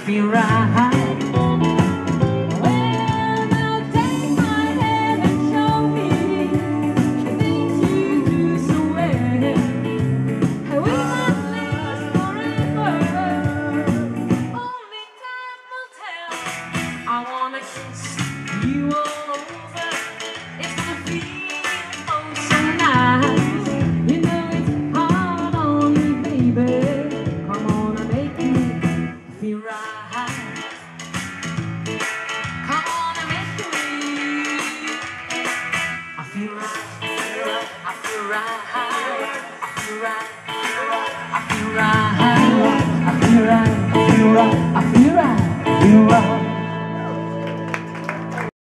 feel right. I wanna kiss you all over. It's gonna feel oh so nice. You know it's hard on me, baby. Come on and make me feel right. Come on and make me. I feel right. I feel right. I feel right. I feel right. I feel right. I feel right. I feel right. I feel right.